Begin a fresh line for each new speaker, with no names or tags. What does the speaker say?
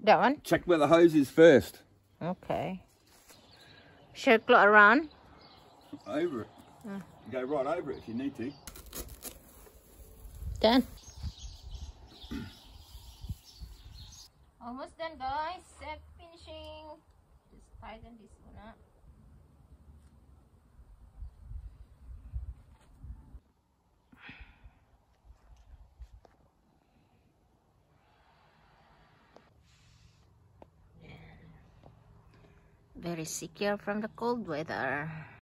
That one?
Check where the hose is first.
Okay. Circle around?
Over it. Go right over it if you need to.
Done. Almost done, guys. Finishing. Just tighten this one up. Very secure from the cold weather.